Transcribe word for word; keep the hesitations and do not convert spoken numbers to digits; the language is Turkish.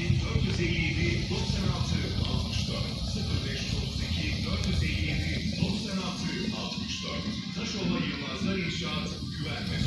iki dört yüz elli yedi doksan altı altmış dört sıfır beş otuz iki dört yüz elli yedi doksan altı altmış dört Taşova Yılmazlar İnşaat Güven ve